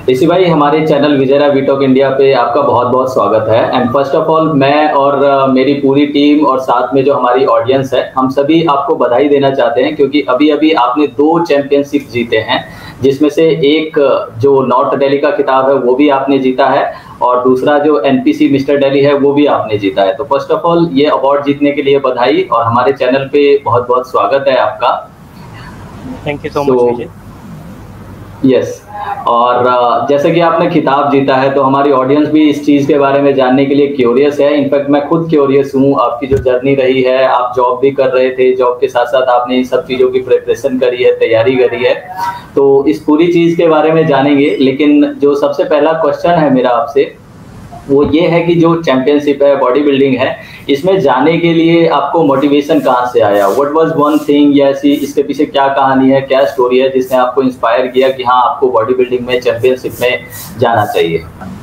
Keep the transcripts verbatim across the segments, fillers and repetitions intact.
ऋषि भाई, हमारे channel विजयरा वीटॉक India पे आपका बहुत-बहुत स्वागत है। एंड फर्स्ट ऑफ ऑल मैं और अ, मेरी पूरी टीम और साथ में जो हमारी ऑडियंस है, हम सभी आपको बधाई देना चाहते हैं क्योंकि अभी-अभी आपने दो चैंपियनशिप जीते हैं, जिसमें से एक अ, जो नॉर्थ दिल्ली का खिताब है वो भी आपने जीता है और दूसरा जो एनपीसी मिस्टर दिल्ली है वो भी आपने जीता है। तो फर्स्ट ऑफ ऑल ये अवार्ड जीतने के लिए बधाई और हमारे चैनल पे बहुत-बहुत स्वागत है आपका। Thank you so so much Vijay. Yes, और अ, जैसे कि आपने खिताब जीता है तो हमारी ऑडियंस भी इस चीज़ के बारे में जानने के लिए क्यूरियस है। इनफैक्ट मैं खुद क्यूरियस हूँ, आपकी जो जर्नी रही है, आप जॉब भी कर रहे थे, जॉब के साथ-साथ आपने इन सब चीज़ों की प्रिपरेशन करी है, तैयारी करी है। तो इस पूरी चीज़ के बारे में जानेंगे, लेकिन जो सबसे पहला क्वेश्चन है मेरा आपसे, वो ये है कि जो चैंपियनशिप है, बॉडी बिल्डिंग है, इसमें जाने के लिए आपको मोटिवेशन कहाँ से आया? व्हाट वाज़ वन थिंग या ऐसी इसके पीछे क्या कहानी है, क्या स्टोरी है जिसने आपको इंस्पायर किया कि हाँ, आपको बॉडी बिल्डिंग में चैंपियनशिप में जाना चाहिए?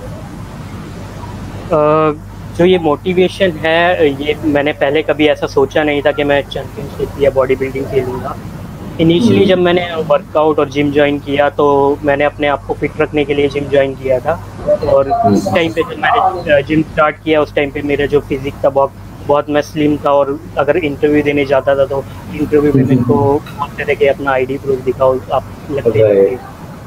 अ, जो ये मोटिवेशन है, ये मैंने पहले कभी ऐसा सोचा नहीं था कि मैं चैंपियनशिप या बॉडी बिल्डिंग खेलूँगा। इनिशियली जब हुँ। मैंने वर्कआउट और जिम जॉइन किया तो मैंने अपने आप को फिट रखने के लिए जिम जॉइन किया था और हुँ। उस टाइम पे जब मैंने अ, जिम स्टार्ट किया उस टाइम पे मेरा जो फिज़िक था बहुत बहुत मैं स्लिम था और अगर इंटरव्यू देने जाता था तो इंटरव्यू में मेरे को बोलते थे कि अपना आईडी प्रूफ दिखाओ, आप लगते नहीं थे। राइट।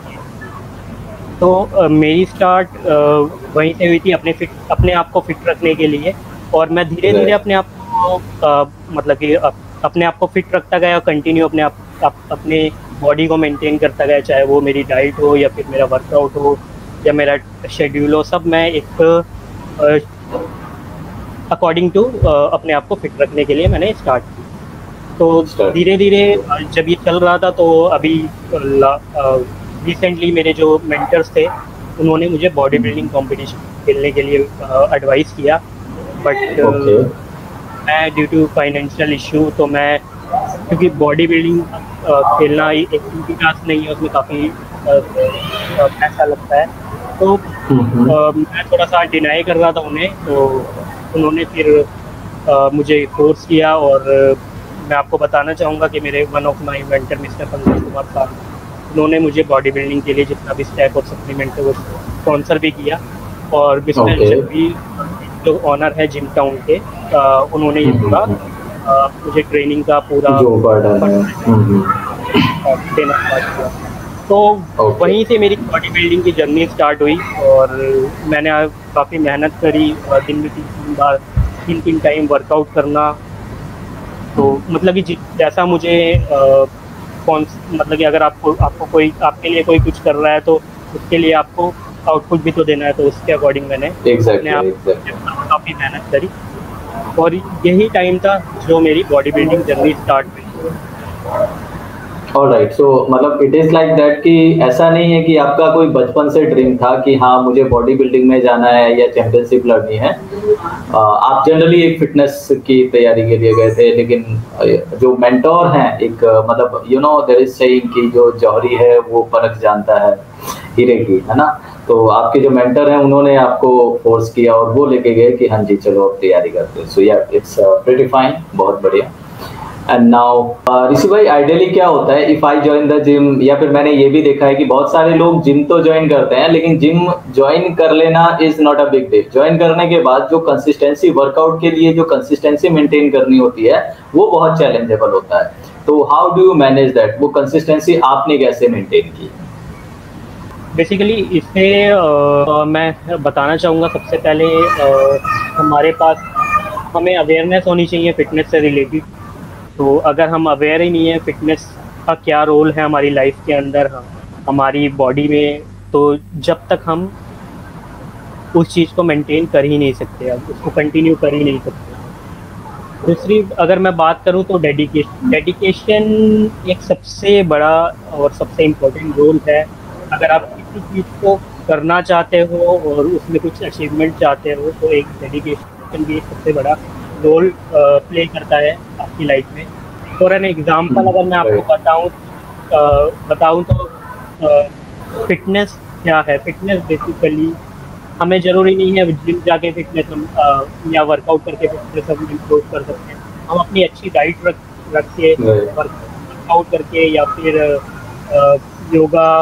तो अ, मेरी स्टार्ट अ, वहीं से हुई थी अपने फिट अपने आप को फिट रखने के लिए और मैं धीरे-धीरे राइट। अपने आप को अ, मतलब कि अप अपने आप को फिट रखता गया और कंटिन्यू अपने आप अप अपने बॉडी को मेंटेन करता गया, चाहे वो मेरी डाइट हो या फिर मेरा वर्कआउट हो या मेरा शेड्यूल हो, सब मैं एक अ, अकॉर्डिंग टू अ, अपने आप को फिट रखने के लिए मैंने स्टार्ट की। तो स्टार्ट। धीरे-धीरे अ, जब ये चल रहा था तो अभी ला अ, रिसेंटली मेरे जो मेंटर्स थे, उन्होंने मुझे बॉडी बिल्डिंग कॉम्पिटिशन खेलने के लिए अ, एडवाइस किया बट ओके। मैं ड्यू टू फाइनेंशियल इश्यू तो मैं क्योंकि बॉडी बिल्डिंग अ, खेलना ये एक इजी टास्क नहीं है, उसमें काफ़ी अ अ, पैसा लगता है। तो हुँ, हुँ। अ, मैं थोड़ा-सा डिनाई कर रहा था उन्हें, तो उन्होंने फिर अ, मुझे फ़ोर्स किया और मैं आपको बताना चाहूँगा कि मेरे one of my mentor mister Pankaj Kumar साहब, उन्होंने मुझे बॉडी बिल्डिंग के लिए जितना भी स्टेप और सप्लीमेंट है वो स्पॉन्सर भी किया और मिस्टर ओके। जगबीर जो ओनर है जिम टाउन के, अ, उन्होंने ये हुँ, हुँ, पूरा हुँ। अ, मुझे ट्रेनिंग का पूरा जो बर्डन है। फंड हुँ, हुँ। अ, देना स्टार्ट किया। तो ओके। वहीं से मेरी बॉडी बिल्डिंग की जर्नी स्टार्ट हुई और मैंने अ, काफ़ी मेहनत करी अ, दिन में तीन-तीन बार तीन-तीन टाइम वर्कआउट करना। तो मतलब कि जि जैसा मुझे अ, कौन मतलब कि अगर आपको आपको कोई आपके लिए कोई कुछ कर रहा है तो उसके लिए आपको आउटपुट भी तो देना है, तो उसके अकॉर्डिंग मैंने अपने एग्ज़ैक्टली, आप एग्ज़ैक्टली। को काफ़ी मेहनत करी और यही टाइम था जो मेरी बॉडी बिल्डिंग जर्नी स्टार्ट हुई। ऑलराइट, सो मतलब इट इज़ लाइक दैट कि ऐसा नहीं है कि आपका कोई बचपन से ड्रीम था कि हाँ, मुझे बॉडी बिल्डिंग में जाना है या चैंपियनशिप लड़नी है। अ, आप जनरली एक फिटनेस की तैयारी के लिए गए थे, लेकिन अ, जो मेंटर हैं एक अ, मतलब you know there is saying कि जो जौहरी है वो परख जानता है हीरे की, है ना? तो आपके जो मेंटर हैं उन्होंने आपको फ़ोर्स किया और वो लेके गए कि हाँ जी, चलो अब तैयारी करते हैं। सो या इट्स प्रीटी फाइन, बहुत बढ़िया। एंड नाउ अ, ऋषि भाई, आइडियली क्या होता है if I join the gym, या फिर मैंने ये भी देखा है कि बहुत सारे लोग जिम तो जॉइन करते हैं लेकिन जिम जॉइन कर लेना is not a big deal. Join करने के बाद जो कंसिस्टेंसी वर्कआउट के लिए जो कंसिस्टेंसी मेंटेन करनी होती है वो बहुत चैलेंजेबल होता है। तो how do you manage that? वो कंसिस्टेंसी आपने कैसे मेंटेन की? बेसिकली इससे अ, मैं बताना चाहूँगा सबसे पहले अ, हमारे पास हमें अवेयरनेस होनी चाहिए फ़िटनेस से रिलेटेड। तो अगर हम अवेयर ही नहीं है फ़िटनेस का क्या रोल है हमारी लाइफ के अंदर, ह हमारी बॉडी में, तो जब तक हम उस चीज़ को मेंटेन कर ही नहीं सकते, अब उसको कंटिन्यू कर ही नहीं सकते। दूसरी अगर मैं बात करूँ तो डेडिकेशन डेडिकेशन एक सबसे बड़ा और सबसे इम्पोर्टेंट रोल है। अगर आप किसी चीज़ को करना चाहते हो और उसमें कुछ अचीवमेंट चाहते हो तो एक डेडिकेशन भी एक सबसे बड़ा रोल अ, प्ले करता है आपकी लाइफ में। फॉर एन एग्ज़ाम्पल अगर मैं आपको राइट। बताऊँ अ, बताऊँ तो अ, फ़िटनेस क्या है? फ़िटनेस बेसिकली हमें ज़रूरी नहीं है जिम जाके फ़िटनेस हम अ, या वर्कआउट करके फ़िटनेस हम इम्प्रूव कर सकते हैं। हम अपनी अच्छी डाइट रख रख के राइट। वर्क वर्कआउट करके या फिर अ, योगा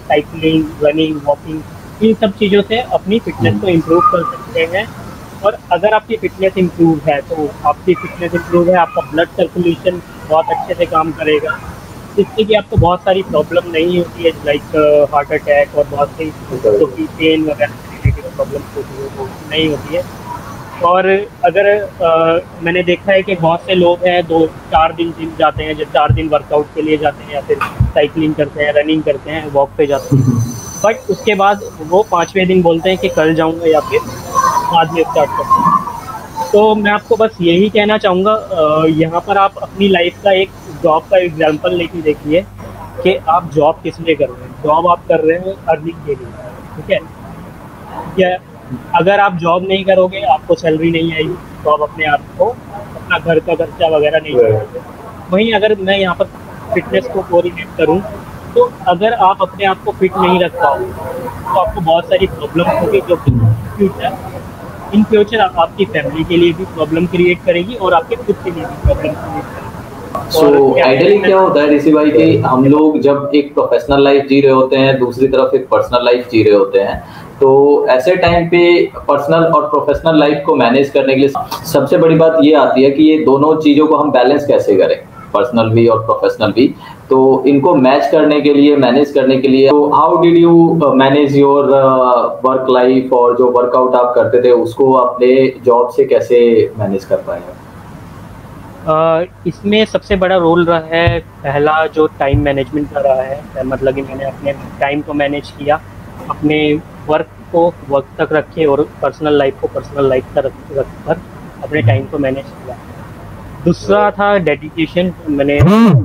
साइकिलिंग, रनिंग, वॉकिंग, इन सब चीज़ों से अपनी फिटनेस को इम्प्रूव कर सकते हैं। और अगर आपकी फिटनेस इम्प्रूव है तो आपकी फिटनेस इम्प्रूव है, आपका ब्लड सर्कुलेशन बहुत अच्छे से काम करेगा, जिससे कि आपको बहुत सारी प्रॉब्लम नहीं होती है, लाइक हार्ट अटैक और बहुत सी जो कि पेन वगैरह से रिलेटेड प्रॉब्लम होती है वो नहीं होती है। और अगर आ, मैंने देखा है कि बहुत से लोग हैं दो चार दिन जिम जाते हैं, जो चार दिन वर्कआउट के लिए जाते हैं या फिर साइकिलिंग करते हैं, रनिंग करते हैं, वॉक पे जाते हैं, बट उसके बाद वो पाँचवें दिन बोलते हैं कि कल जाऊंगा या फिर बाद में स्टार्ट करते हैं। तो मैं आपको बस यही कहना चाहूँगा, यहाँ पर आप अपनी लाइफ का एक जॉब का एग्जांपल लेके देखिए कि आप जॉब किस लिए कर रहे हैं। जॉब आप कर रहे हैं अर्निंग के लिए, ठीक है? या अगर आप जॉब नहीं करोगे, आपको सैलरी नहीं आएगी, तो आप अपने आप को अपना घर का खर्चा वगैरह नहीं करोगे। वहीं अगर मैं यहाँ पर फिटनेस को कोरिलेट करूँ, तो अगर आप अपने आप को फिट नहीं रख पाओगे तो आपको बहुत सारी प्रॉब्लम होगी, जो कि फ्यूचर इन फ्यूचर आपकी फैमिली के लिए भी प्रॉब्लम क्रिएट करेगी और आपके खुद के लिए भी प्रॉब्लम क्रिएट करेगी। सो आइडियली क्या होता है ऋषि भाई कि हम लोग जब एक प्रोफेशनल लाइफ जी रहे होते हैं, दूसरी तरफ एक पर्सनल लाइफ जी रहे होते हैं, तो ऐसे टाइम पे पर्सनल और प्रोफेशनल लाइफ को मैनेज करने के लिए सबसे बड़ी बात ये आती है कि ये दोनों चीज़ों को हम बैलेंस कैसे करें, पर्सनल भी और प्रोफेशनल भी। तो इनको मैच करने के लिए, मैनेज करने के लिए, तो how did you manage your work life, और जो वर्कआउट आप करते थे उसको अपने जॉब से कैसे मैनेज कर पाए? Uh, इसमें सबसे बड़ा रोल रहा है पहला जो टाइम मैनेजमेंट का रहा है, मतलब कि मैंने अपने टाइम को मैनेज किया, अपने वर्क को वर्क तक रखे और पर्सनल लाइफ को पर्सनल लाइफ तक रख कर अपने टाइम को मैनेज किया। दूसरा था डेडिकेशन। मैंने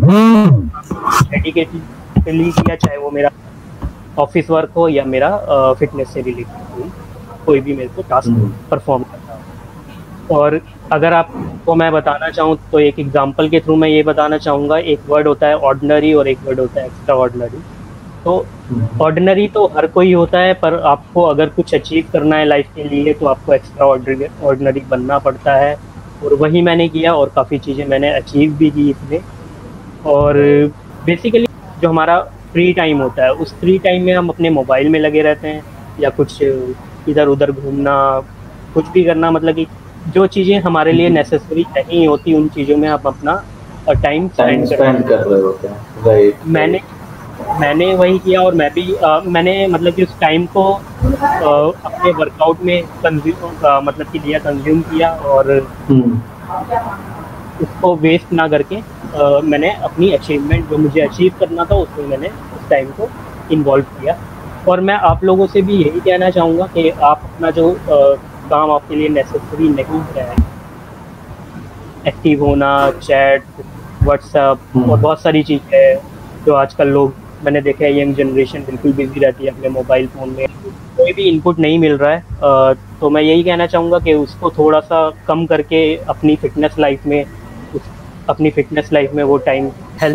डेडिकेटली किया, चाहे वो मेरा ऑफिस वर्क हो या मेरा फिटनेस से रिलेटेड कोई कोई भी मेरे को टास्क परफॉर्म करना हो। और अगर आपको मैं बताना चाहूँ तो एक एग्जांपल के थ्रू मैं ये बताना चाहूँगा, एक वर्ड होता है ऑर्डिनरी और एक वर्ड होता है एक्स्ट्रा ऑर्डिनरी। तो ऑर्डिनरी तो हर कोई होता है, पर आपको अगर कुछ अचीव करना है लाइफ के लिए तो आपको एक्स्ट्रा ऑर्डिनरी बनना पड़ता है, और वही मैंने किया और काफ़ी चीज़ें मैंने अचीव भी की इसमें। और बेसिकली जो हमारा फ्री टाइम होता है, उस फ्री टाइम में हम अपने मोबाइल में लगे रहते हैं या कुछ इधर उधर घूमना, कुछ भी करना, मतलब कि जो चीज़ें हमारे लिए नेसेसरी नहीं होती उन चीज़ों में आप अपना टाइम स्पेंड कर रहे होते हैं। राइट, मैंने मैंने वही किया। और मैं भी आ, मैंने मतलब कि उस टाइम को आ, अपने वर्कआउट में कंज्यूम आ, मतलब कि लिया, कंज्यूम किया, और उसको वेस्ट ना करके आ, मैंने अपनी अचीवमेंट जो मुझे अचीव करना था उसमें मैंने उस टाइम को इन्वॉल्व किया। और मैं आप लोगों से भी यही कहना चाहूँगा कि आप अपना जो आ, काम आपके लिए नेसेसरी नहीं है, एक्टिव होना, चैट, व्हाट्सएप और बहुत सारी चीज़ें जो आजकल लोग, मैंने देखा है यंग जनरेशन बिल्कुल बिजी रहती है अपने मोबाइल फ़ोन में, कोई भी इनपुट नहीं मिल रहा है। आ, तो मैं यही कहना चाहूँगा कि उसको थोड़ा सा कम करके अपनी फिटनेस लाइफ में उस, अपनी फिटनेस लाइफ में वो टाइम हेल्प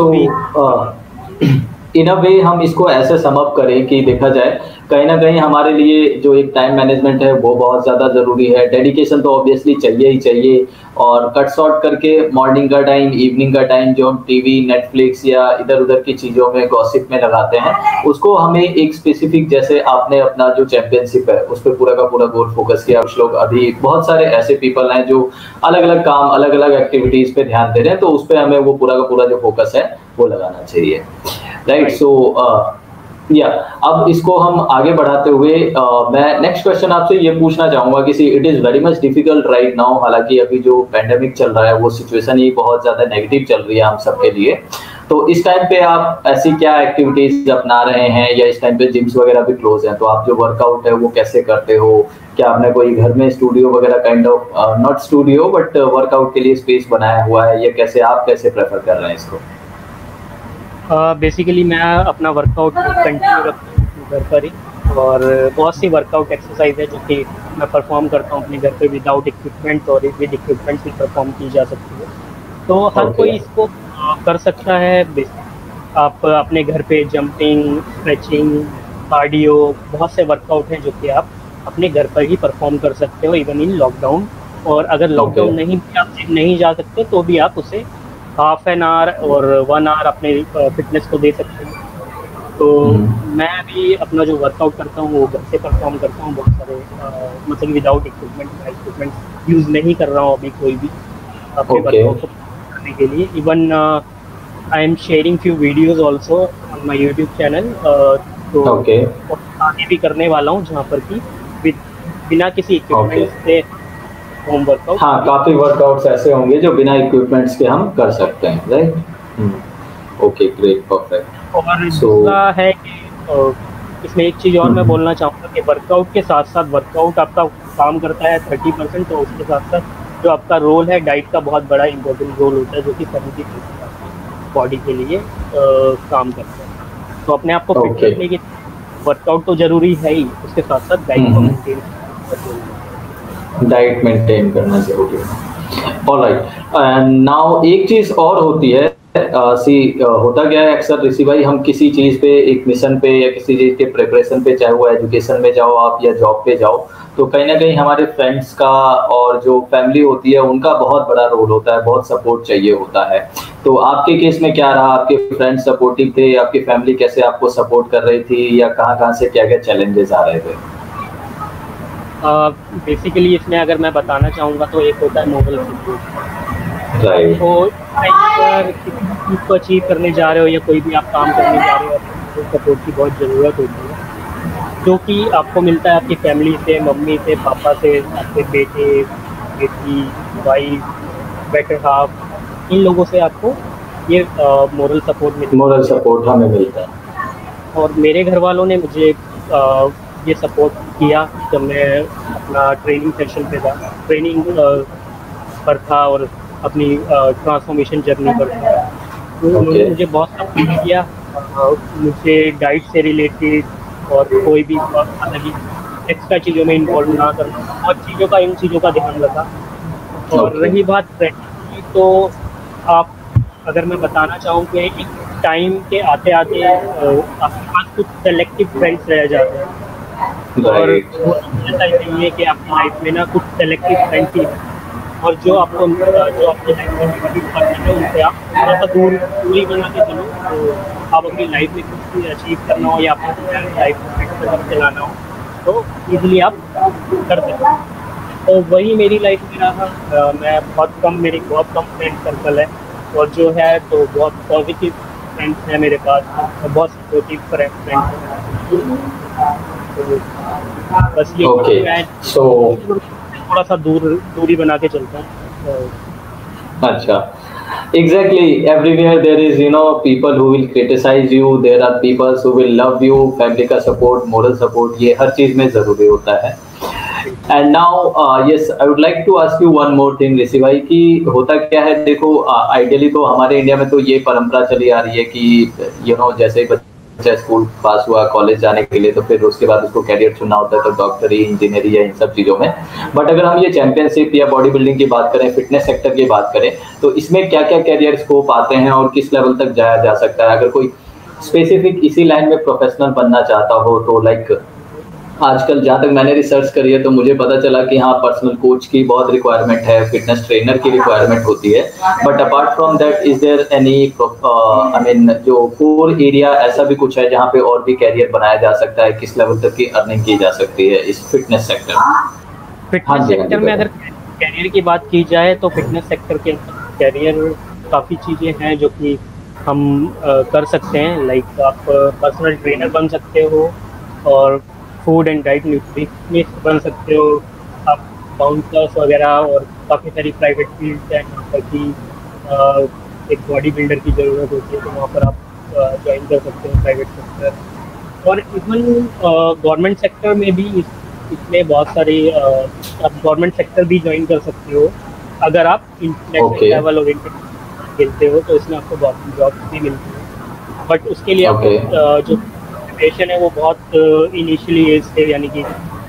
भी इन अ वे हम इसको ऐसे सम अप करें कि देखा जाए कहीं ना कहीं हमारे लिए जो एक टाइम मैनेजमेंट है वो बहुत ज़्यादा ज़रूरी है। डेडिकेशन तो ऑब्वियसली चाहिए ही चाहिए, और कट शॉर्ट करके मॉर्निंग का टाइम, इवनिंग का टाइम जो हम टीवी, नेटफ्लिक्स या इधर उधर की चीज़ों में, गॉसिप में लगाते हैं, उसको हमें एक स्पेसिफिक, जैसे आपने अपना जो चैंपियनशिप है उस पर पूरा का पूरा गोल फोकस किया। कुछ लोग, अभी बहुत सारे ऐसे पीपल हैं जो अलग अलग काम, अलग अलग एक्टिविटीज़ पे ध्यान दे रहे हैं, तो उस पर हमें वो पूरा का पूरा जो फोकस है वो लगाना चाहिए। राइट, सो या अब इसको हम आगे बढ़ाते हुए uh, मैं नेक्स्ट क्वेश्चन आपसे ये पूछना चाहूंगा कि see it is very much difficult right now, हालांकि अभी जो पैंडेमिक चल रहा है वो सिचुएशन ही बहुत ज़्यादा नेगेटिव चल रही है हम सबके लिए। तो इस टाइम पे आप ऐसी क्या एक्टिविटीज अपना रहे हैं, या इस टाइम पे जिम्स वगैरह भी क्लोज हैं, तो आप जो वर्कआउट है वो कैसे करते हो? क्या आपने कोई घर में स्टूडियो वगैरह kind of, not studio but workout के लिए स्पेस बनाया हुआ है, या कैसे आप कैसे प्रेफर कर रहे हैं इसको? बेसिकली uh, मैं अपना वर्कआउट कंटिन्यू रखता हूँ घर पर ही, और बहुत सी वर्कआउट एक्सरसाइज है जो कि मैं परफॉर्म करता हूँ अपने घर पे विदाउट इक्विपमेंट, और विद इक्विपमेंट भी परफॉर्म की जा सकती है। तो हर okay. कोई इसको कर सकता है। आप अपने घर पे जंपिंग, स्ट्रेचिंग, कार्डियो, बहुत से वर्कआउट हैं जो कि आप अपने घर पर ही परफॉर्म कर सकते हो, इवन इन लॉकडाउन। और अगर लॉकडाउन okay. नहीं भी आप नहीं जा सकते तो भी आप उसे हाफ एन आवर और वन आवर अपने फिटनेस को दे सकते हैं। तो हम्म। मैं भी अपना जो वर्कआउट करता हूँ वो घर से परफॉर्म करता हूँ बहुत सारे, अ, मतलब विदाउट इक्विपमेंट, इक्विपमेंट यूज़ नहीं कर रहा हूँ अभी कोई भी अपने ओके। वर्कआउट को करने के लिए। Even I am sharing few videos also on my YouTube channel, तो ओके। और आगे भी करने वाला हूँ जहाँ पर कि विद बिना किसी ओके। इक्विपमेंट से होम वर्कआउट हाँ, भी। काफी वर्कआउट्स ऐसे होंगे जो बिना इक्विपमेंट्स के हम कर सकते हैं, right? Hmm. Okay, great, perfect. और सो दूसरा है कि अ, इसमें एक चीज़ और मैं हम्म। बोलना चाहूँगा कि वर्कआउट के साथ साथ, वर्कआउट आपका काम करता है थर्टी परसेंट, तो उसके साथ साथ जो आपका रोल है डाइट का बहुत बड़ा इंपॉर्टेंट रोल होता है, जो कि सेवेंटी परसेंट आपकी बॉडी के लिए अ, काम करता है। तो अपने आप को फिट ओके। रखने की वर्कआउट तो ज़रूरी है ही, उसके साथ साथ डाइट को हम्म। मेंटेन करना ज़रूरी है। डाइट मेंटेन करना जरूरी है। ऑलराइट, एंड नाउ एक चीज और होती है, अ, सी अ, होता क्या है अक्सर ऋषि भाई, हम किसी चीज पे, एक मिशन पे या किसी चीज के प्रिपरेशन पे, चाहे वो एजुकेशन में जाओ आप या जॉब पे जाओ, तो कहीं ना कहीं हमारे फ्रेंड्स का और जो फैमिली होती है उनका बहुत बड़ा रोल होता है, बहुत सपोर्ट चाहिए होता है। तो आपके केस में क्या रहा? आपके फ्रेंड्स सपोर्टिव थे? आपकी फैमिली कैसे आपको सपोर्ट कर रही थी, या कहाँ कहाँ से क्या क्या चैलेंजेस आ रहे थे? बेसिकली इसमें अगर मैं बताना चाहूँगा तो एक होता है मोरल सपोर्ट। राइट। आपको अगर किसी भी चीज़ को अचीव करने जा रहे हो या कोई भी आप काम करने जा रहे हो, आपको सपोर्ट की बहुत ज़रूरत होती है, जो कि आपको मिलता है आपकी फैमिली से, मम्मी से, पापा से, आपके बेटे, बेटी, वाइफ, बेटर हाफ, इन लोगों से आपको ये मोरल सपोर्ट मिलता मोरल है। सपोर्ट हमें मिलता है। और मेरे घर वालों ने मुझे अ, ये सपोर्ट किया जब मैं अपना ट्रेनिंग सेशन पे था, ट्रेनिंग पर था और अपनी ट्रांसफॉर्मेशन जर्नी पर था। तो ओके। उन्होंने मुझे बहुत सपोर्ट किया, अ, मुझे डाइट से रिलेटेड और कोई भी अलग ही एक्स्ट्रा चीज़ों में इन्वॉल्व ना करना, और चीज़ों का, इन चीज़ों का ध्यान रखा। और ओके। रही बात फ्रेंड्स की, तो आप, अगर मैं बताना चाहूँ कि एक टाइम के आते आते आपके पास कुछ सेलेक्टिव फ्रेंड्स रह जाते हैं, और राइट। वो ऐसा ही नहीं है कि आपकी लाइफ में ना कुछ सेलेक्टिव फ्रेंड्स ही, और जो आपको अ, जो आपकी लाइफ में कंट्रीब्यूट करते हैं उनसे आप थोड़ा सा दूर दूरी बना के चलो। तो आप अपनी लाइफ में कुछ भी अचीव करना हो या आपको लाइफ को बेटर तरीके से लाना हो, तो ईजिली आप कर सकते हो। तो वही मेरी लाइफ में रहा। अ, मैं बहुत कम, मेरी बहुत कम फ्रेंड सर्कल है, और जो है तो बहुत पॉजिटिव फ्रेंड्स हैं मेरे पास, और बहुत सपोर्टिव फ्रेंड्स हैं। तो बस ये ओके। मैं सो थोड़ा सा दूर दूरी बना के चलता हूँ। तो अच्छा, exactly, everywhere there is, you know, people who will criticize you, there are people who will love you, family का support, moral support, ये हर चीज में जरूरी होता है। And now yes, I would like to ask you one more thing Rishi भाई, कि होता क्या है, देखो आइडियली तो हमारे इंडिया में तो ये परंपरा चली आ रही है कि यू नो जैसे ही बच्चा स्कूल पास हुआ कॉलेज जाने के लिए, तो फिर उसके बाद उसको कैरियर चुनना होता है, तो डॉक्टरी, इंजीनियरिंग या इन सब चीज़ों में। बट अगर हम ये चैंपियनशिप या बॉडी बिल्डिंग की बात करें, फिटनेस सेक्टर की बात करें, तो इसमें क्या क्या कैरियर स्कोप आते हैं और किस लेवल तक जाया जा सकता है? अगर कोई स्पेसिफिक इसी लाइन में प्रोफेशनल बनना चाहता हो, तो लाइक आजकल जहाँ तक मैंने रिसर्च करी है तो मुझे पता चला कि हाँ, पर्सनल कोच की बहुत रिक्वायरमेंट है, फिटनेस ट्रेनर की रिक्वायरमेंट होती है। But apart from that, is there any, I mean, जो कोर एरिया ऐसा भी कुछ है जहाँ पे और भी कैरियर बनाया जा सकता है? किस लेवल तक की अर्निंग की जा सकती है इस फिटनेस सेक्टर? फिटनेस हाँ जी, हाँ जी, सेक्टर में अगर बताइए। कैरियर की बात की जाए तो फिटनेस सेक्टर के कैरियर काफ़ी चीज़ें हैं जो कि हम अ, कर सकते हैं। लाइक आप पर्सनल ट्रेनर बन सकते हो, और फूड एंड डाइट न्यूट्रिशनिस्ट बन सकते हो। आप बाउंसर्स वगैरह, और काफ़ी सारी प्राइवेट फील्ड्स हैं जहाँ पर कि अ, एक बॉडी बिल्डर की ज़रूरत होती है, तो वहाँ पर आप ज्वाइन कर सकते हो प्राइवेट सेक्टर। और इवन गवर्नमेंट सेक्टर में भी इस इसमें बहुत सारी अ, आप गवर्नमेंट सेक्टर भी ज्वाइन कर सकते हो अगर आप इंटरनेशनल ओके। लेवल और इंटरनेशनल खेलते हो, तो इसमें आपको बहुत जॉब्स भी मिलती है। बट उसके लिए आपको ओके। अ, जो प्रिपरेशन है वो बहुत इनिशियली एज से, यानी कि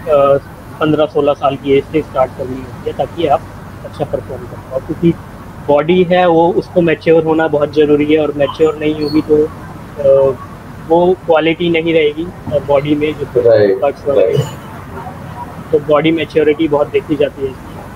पंद्रह सोलह साल की एज से स्टार्ट करनी होती है, ताकि आप अच्छा परफॉर्म कर पाओ। क्योंकि बॉडी है वो, उसको मैच्योर होना बहुत ज़रूरी है, और मैच्योर नहीं होगी तो अ, वो क्वालिटी नहीं रहेगी बॉडी में, जो राइट। कट्स वगैरह। राइट। तो बॉडी मैच्योरिटी बहुत देखी जाती है,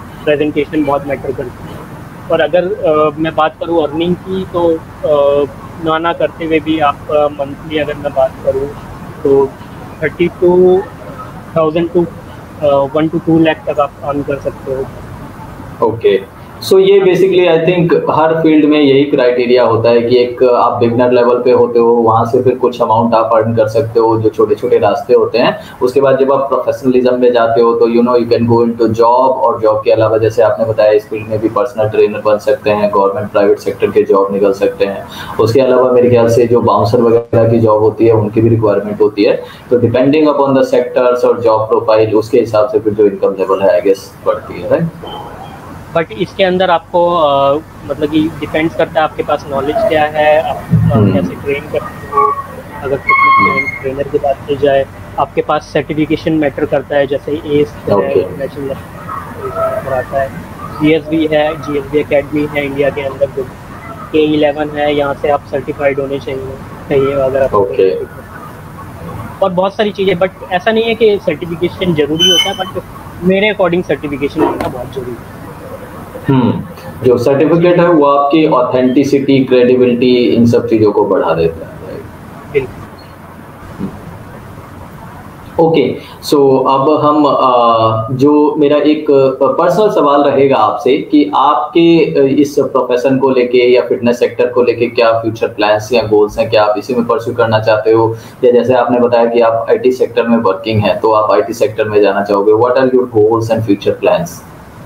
प्रेजेंटेशन बहुत मैटर करती है। और अगर अ, मैं बात करूँ अर्निंग की, तो ना ना करते हुए भी आप मंथली अगर मैं बात करूँ तो thirty two thousand to one two two lakh तक आप अर्न कर सकते हो। ओके, सो ये बेसिकली आई थिंक हर फील्ड में यही क्राइटेरिया होता है कि एक आप बिगनर लेवल पे होते हो, वहाँ से फिर कुछ अमाउंट आप अर्न कर सकते हो, जो छोटे छोटे रास्ते होते हैं। उसके बाद जब आप प्रोफेशनलिज्म में जाते हो तो you know you can go into job, और जॉब के अलावा जैसे आपने बताया इस फील्ड में भी पर्सनल ट्रेनर बन सकते हैं, गवर्नमेंट प्राइवेट सेक्टर के जॉब निकल सकते हैं। उसके अलावा मेरे ख्याल से जो बाउंसर वगैरह की जॉब होती है उनकी भी रिक्वायरमेंट होती है। तो डिपेंडिंग अपॉन द सेक्टर्स और जॉब प्रोफाइल, उसके हिसाब से फिर जो इनकम लेवल है आई गेस बढ़ती है, राइट? बट इसके अंदर आपको आ, मतलब कि डिपेंड्स करता है आपके पास नॉलेज क्या है, आप आ, कैसे ट्रेन करते हो। अगर फिटनेस ट्रेनर की बात की जाए, आपके पास सर्टिफिकेशन मैटर करता है, जैसे एस है, इंटरनेशनल आता है, जी एस बी है, जी एस बी अकेडमी है इंडिया के अंदर, जो के इलेवन है, यहाँ से आप सर्टिफाइड होने चाहिए चाहिए अगर आप okay. और बहुत सारी चीज़ें। बट ऐसा नहीं है कि सर्टिफिकेशन ज़रूरी होता है, बट मेरे अकॉर्डिंग सर्टिफिकेशन होना बहुत ज़रूरी है। हम्म, जो सर्टिफिकेट है वो आपकी ऑथेंटिसिटी, क्रेडिबिलिटी, इन सब चीजों को बढ़ा देता है। ओके, सो अब हम आ, जो मेरा एक पर्सनल सवाल रहेगा आपसे कि आपके इस प्रोफेशन को लेके या फिटनेस सेक्टर को लेके क्या फ्यूचर प्लान्स या गोल्स हैं? क्या आप इसी में परस्यू करना चाहते हो, या जैसे आपने बताया कि आप आईटी सेक्टर में वर्किंग हैं तो आप आईटी सेक्टर में जाना चाहोगे? What are your goals and future plans?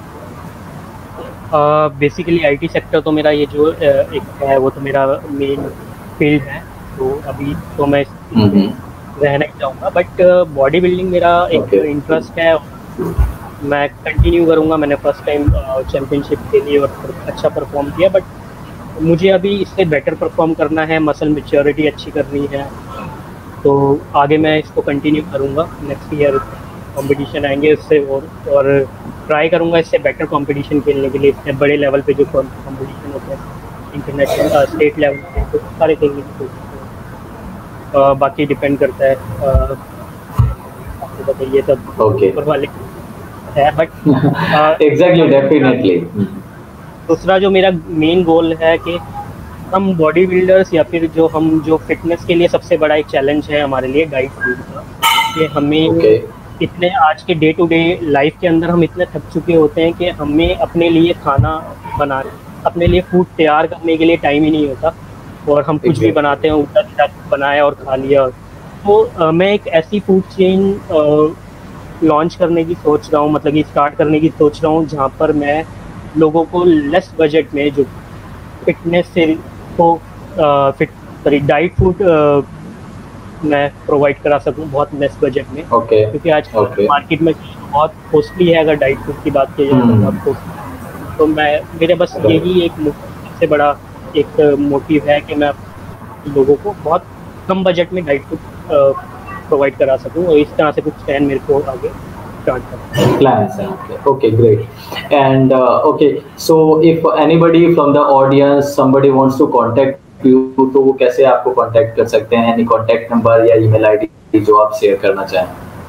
Basically IT sector तो मेरा ये जो uh, एक है वो तो मेरा मेन फील्ड है, तो अभी तो मैं रहना ही चाहूँगा। बट बॉडी बिल्डिंग मेरा एक इंटरेस्ट है, मैं कंटिन्यू करूँगा। मैंने फर्स्ट टाइम चैम्पियनशिप के लिए और अच्छा परफॉर्म किया, बट मुझे अभी इससे बेटर परफॉर्म करना है, मसल मैच्योरिटी अच्छी करनी है, तो आगे मैं इसको कंटिन्यू करूँगा। नेक्स्ट ईयर कंपटीशन आएंगे उससे, और और ट्राई करूँगा इससे बेटर कंपटीशन खेलने के लिए, इससे बड़े लेवल पे जो कंपटीशन होते हैं, इंटरनेशनल स्टेट लेवल पे, तो सारे खेलने की कोशिश करूँगा। बाकी डिपेंड करता है, आपको बताइए तब ऊपर वाले है। But exactly, definitely. दूसरा जो मेरा मेन गोल है कि हम बॉडी बिल्डर्स या फिर जो हम जो फिटनेस के लिए सबसे बड़ा एक चैलेंज है हमारे लिए डाइट फूड का, कि हमें okay. इतने आज के डे टू डे लाइफ के अंदर हम इतने थक चुके होते हैं कि हमें अपने लिए खाना बना अपने लिए फूड तैयार करने के लिए टाइम ही नहीं होता, और हम कुछ भी बनाते हैं उल्टा सीधा बनाया और खा लिया। तो आ, मैं एक ऐसी फूड चेन लॉन्च करने की सोच रहा हूँ, मतलब कि स्टार्ट करने की सोच रहा हूँ, जहाँ पर मैं लोगों को लेस बजट में जो फिटनेस से को फिट सॉरी डाइट फूड मैं प्रोवाइड करा सकूं बहुत लेस बजट में। okay. क्योंकि आज okay. मार्केट में बहुत कॉस्टली है, अगर डाइट फूड की बात की जाए तो बहुत कॉस्टली। तो मैं मेरे बस यही एक सबसे बड़ा एक मोटिव है कि मैं लोगों को बहुत कम बजट में डाइट फूड प्रोवाइड करा सकूं, और इस तरह से कुछ प्लान मेरे को आगे स्टार्ट करना plans है। okay okay great and uh, okay so if anybody from the audience somebody wants to contact you, तो वो कैसे आपको कांटेक्ट कर सकते हैं? एनी कांटेक्ट नंबर या ईमेल आईडी जो आप शेयर करना चाहें?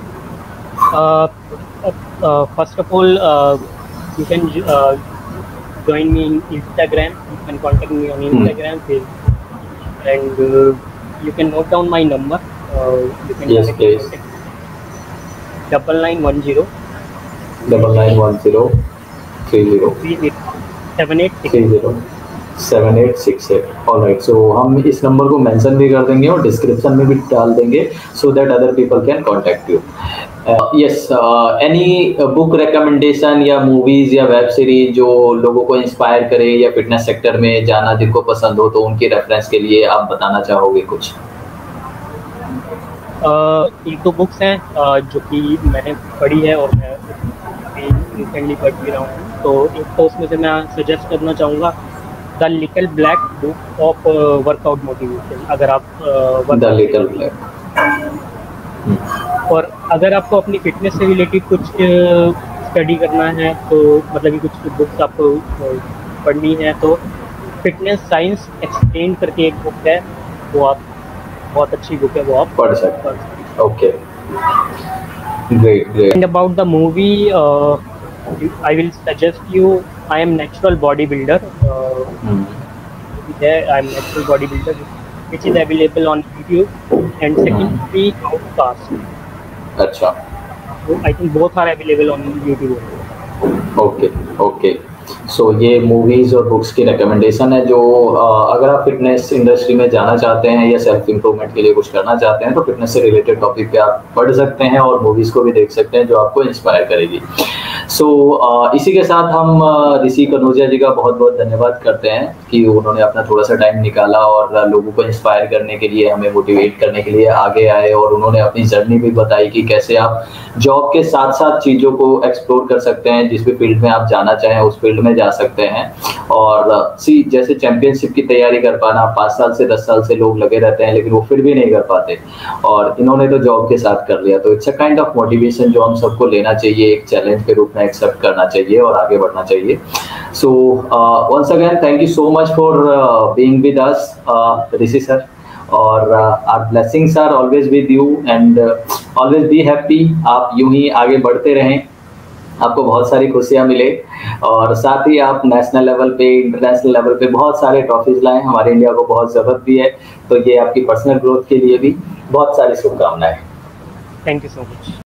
First of all you can join me in Instagram, you can contact me on Instagram, hmm. and uh, you can note down my number, uh, you can yes please. double nine one zero double nine one zero three zero seven eight six three zero seven eight six eight. Alright, so हम इस number को mention भी कर देंगे और description में भी डाल देंगे so that other people can contact you. Yes, any book recommendation या मूवीज या वेब सीरीज जो लोगों को इंस्पायर करे या फिटनेस सेक्टर में जाना जिनको पसंद हो, तो उनके रेफरेंस के लिए आप बताना चाहोगे कुछ? uh, एक दो बुक्स हैं uh, जो कि मैंने पढ़ी है और मैं रिसेंटली पढ़ भी रहा हूँ, तो एक तो उसमें से मैं सजेस्ट करना चाहूँगा the little black book of workout motivation. अगर आप द लिटिल ब्लैक, और अगर आपको अपनी फिटनेस से रिलेटेड कुछ स्टडी करना है, तो मतलब कि कुछ बुक्स आपको पढ़नी है, तो फिटनेस साइंस एक्सप्लेन करके एक बुक है, वो आप बहुत अच्छी बुक है, वो आप पढ़ सकते हैं। Okay, great great. And about the movie I will suggest you I am natural bodybuilder. Uh, hmm. I am natural bodybuilder. which is available on YouTube, and secondly podcast. अच्छा, So I think both are available on YouTube. Okay okay. So ये movies और books की recommendation है जो अ, अगर आप fitness industry में जाना चाहते हैं या सेल्फ इम्प्रूवमेंट के लिए कुछ करना चाहते हैं तो फिटनेस से रिलेटेड टॉपिक पे आप पढ़ सकते हैं और मूवीज को भी देख सकते हैं जो आपको इंस्पायर करेगी। सो so, इसी के साथ हम ऋषि कनौजिया जी का बहुत बहुत धन्यवाद करते हैं कि उन्होंने अपना थोड़ा सा टाइम निकाला और लोगों को इंस्पायर करने के लिए, हमें मोटिवेट करने के लिए आगे आए, और उन्होंने अपनी जर्नी भी बताई कि कैसे आप जॉब के साथ साथ चीज़ों को एक्सप्लोर कर सकते हैं, जिस भी फील्ड में आप जाना चाहें उस फील्ड में जा सकते हैं। और सी जैसे चैंपियनशिप की तैयारी कर पाना, पाँच साल से दस साल से लोग लगे रहते हैं लेकिन वो फिर भी नहीं कर पाते, और इन्होंने तो जॉब के साथ कर लिया। तो it's a kind of motivation जो हम सबको लेना चाहिए, एक चैलेंज के रूप में एक्सेप्ट करना चाहिए और आगे बढ़ना चाहिए। So once again thank you so much for being with us Rishi sir, और our blessings are always with you and always be happy. आप यूं ही आगे बढ़ते रहें, आपको बहुत सारी खुशियां मिले, और साथ ही आप नेशनल लेवल पे, इंटरनेशनल लेवल पे बहुत सारे ट्रॉफीज लाएं। हमारे इंडिया को बहुत ज़रूरत भी है, तो ये आपकी पर्सनल ग्रोथ के लिए भी बहुत सारी शुभकामनाएं। Thank you so much.